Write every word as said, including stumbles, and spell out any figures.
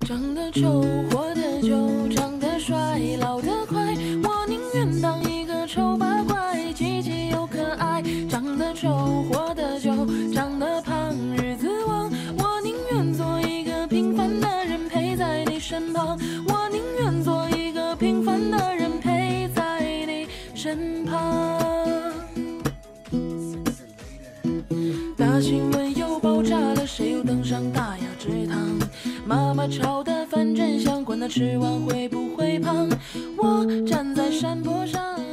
长得丑，活得久，长得帅，老得快，我宁愿当一个丑八怪，积极又可爱。长得丑，活得久，长得胖，日子旺，我宁愿做一个平凡的人陪在你身旁，我宁愿做一个平凡的人陪在你身旁。大新闻又爆炸了，谁又登上大雅之堂？妈妈炒的饭真香，管他吃完会不会胖。我站在山坡上。